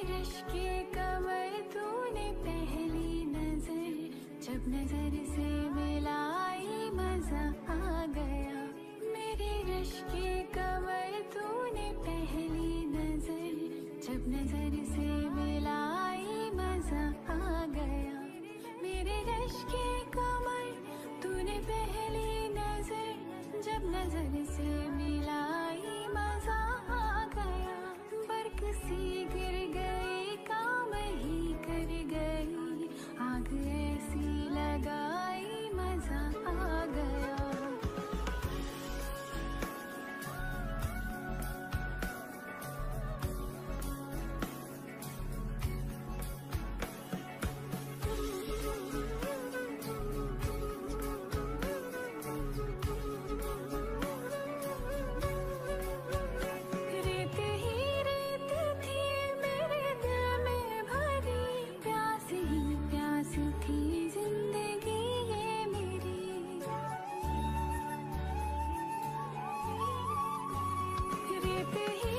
Rush के कमर तूने पहली नजर जब नजर से मिलाई मजा आ गया। मेरे रश के कमर तूने पहली नजर जब नजर से मिलाई मजा आ गया। मेरे रश के कमर तूने पहली नजर जब नजर से मिलाई मजा आ गया। बरक सी गिर गई काम ही कर गई, आग ऐसी लगाई मजा आ गया। पे ही